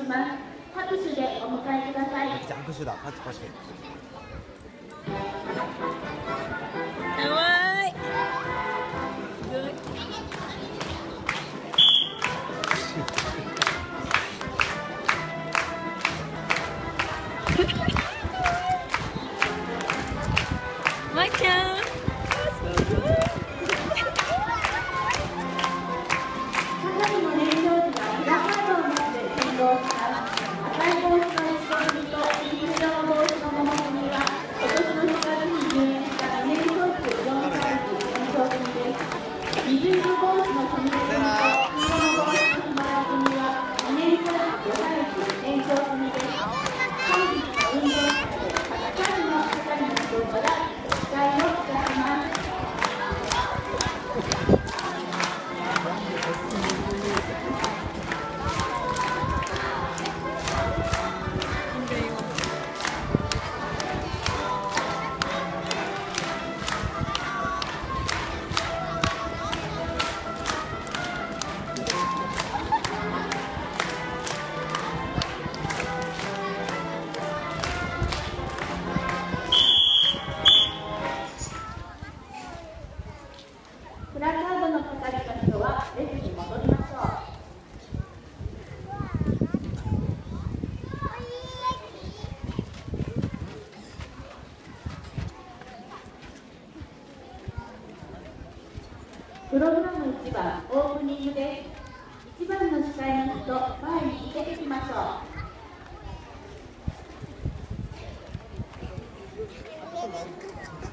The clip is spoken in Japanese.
ます。拍手でお迎えください。 拍手だ、パチパチ。 かわいい。まいちゃん。プラカードの係の人は列に戻りましょう。プログラム1番オープニングです。1番の司会の人、前に出てきましょう。